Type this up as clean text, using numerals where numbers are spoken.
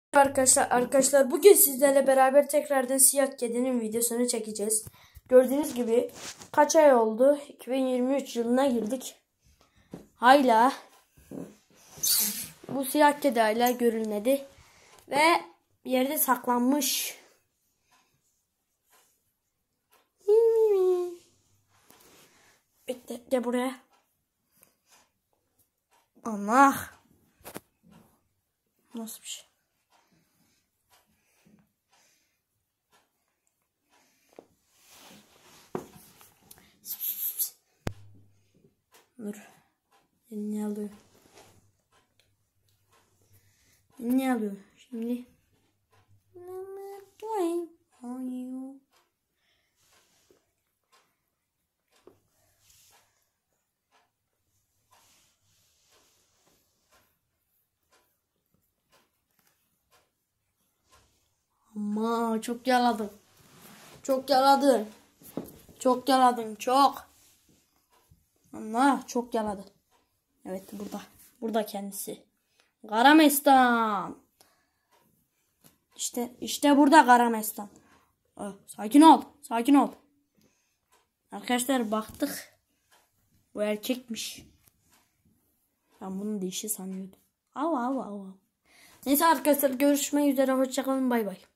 Arkadaşlar bugün sizlerle beraber tekrardan Siyah Kedi'nin videosunu çekeceğiz. Gördüğünüz gibi kaç ay oldu? 2023 yılına girdik. Hala bu Siyah Kedi hala görülmedi ve bir yerde saklanmış. Bekle, gel buraya. Allah. Nasıl bir şey? Dur. Ne alıyor? Ne alıyor? Şimdi. Ama çok yaladım. Çok yaladın. Çok yaladın. Çok. Ama çok yaladı. Evet burada. Burada kendisi. Karamestan. İşte burada Karamestan. Sakin ol. Sakin ol. Arkadaşlar baktık. Bu erkekmiş. Ben bunu dişi sanıyordum. Neyse arkadaşlar görüşmek üzere. Hoşçakalın. Bay bay.